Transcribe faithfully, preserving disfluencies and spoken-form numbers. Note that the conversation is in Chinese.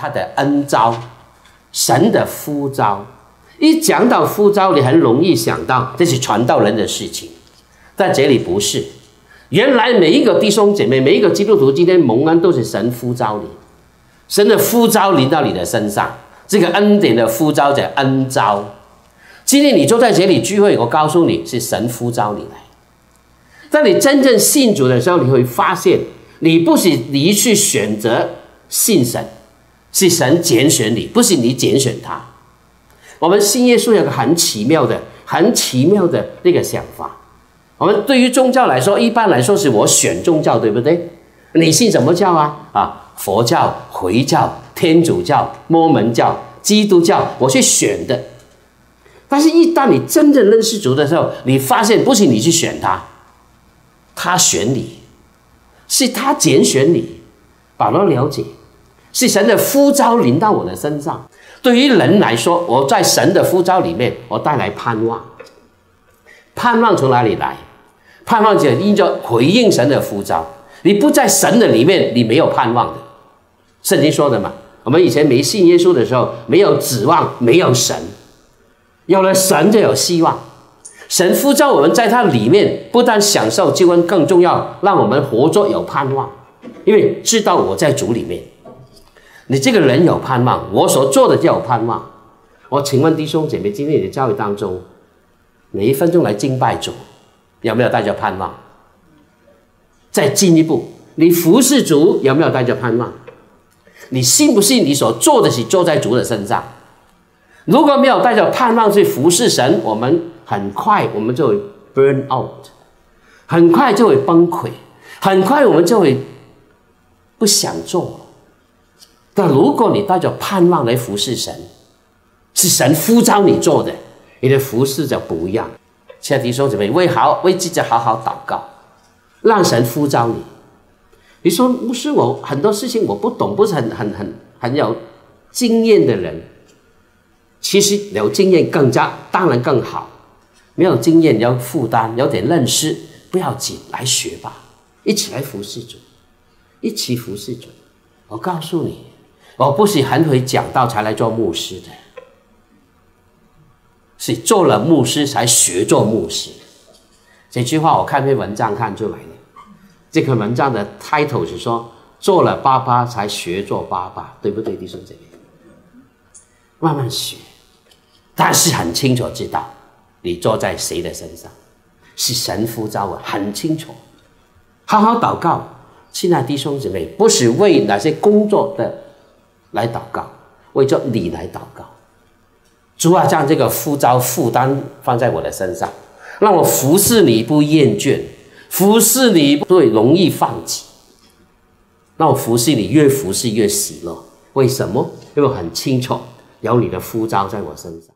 他的恩召，神的呼召。一讲到呼召，你很容易想到这是传道人的事情，在这里不是。原来每一个弟兄姐妹，每一个基督徒，今天蒙恩都是神呼召你，神的呼召临到你的身上，这个恩典的呼召叫恩召。今天你坐在这里聚会，我告诉你是神呼召你来。当你真正信主的时候，你会发现你不是你去选择信神，是神拣选你，不是你拣选他。我们信耶稣有个很奇妙的、很奇妙的那个想法。我们对于宗教来说，一般来说是我选宗教，对不对？你信什么教啊？啊，佛教、回教、天主教、摩门教、基督教，我去选的。但是，一旦你真正认识主的时候，你发现不是你去选他，他选你，是他拣选你。保罗了解，是神的呼召临到我的身上。对于人来说，我在神的呼召里面，我带来盼望。盼望从哪里来？盼望者因着回应神的呼召。你不在神的里面，你没有盼望的。圣经说的嘛，我们以前没信耶稣的时候，没有指望，没有神。有了神就有希望。神呼召我们在他里面，不但享受救恩，更重要，让我们活着有盼望。因为知道我在主里面，你这个人有盼望，我所做的就有盼望。我请问弟兄姐妹，今天你的教会当中，每一分钟来敬拜主，有没有带着盼望？再进一步，你服侍主有没有带着盼望？你信不信你所做的是做在主的身上？如果没有带着盼望去服侍神，我们很快我们就会 burn out， 很快就会崩溃，很快我们就会不想做。但如果你带着盼望来服侍神，是神呼召你做的，你的服侍就不一样。亲爱的弟兄姊妹，为好为自己好好祷告，让神呼召你。你说牧师，我很多事情我不懂，不是很很很很有经验的人。其实有经验更加当然更好，没有经验有负担，有点认识不要紧，来学吧，一起来服侍主，一起服侍主。我告诉你，我不是很会讲道才来做牧师的，是做了牧师才学做牧师。这句话我看篇文章看出来的。这个文章的 title 是说，做了爸爸才学做爸爸，对不对，弟兄姐妹？慢慢学，但是很清楚知道你坐在谁的身上，是神呼召我，很清楚。好好祷告，亲爱的弟兄姊妹，不是为那些工作的来祷告，为着你来祷告。主啊，将这个呼召负担放在我的身上，让我服侍你不厌倦，服侍你不会容易放弃，让我服侍你越服侍越喜乐。为什么？因为我很清楚有你的呼召在我身上。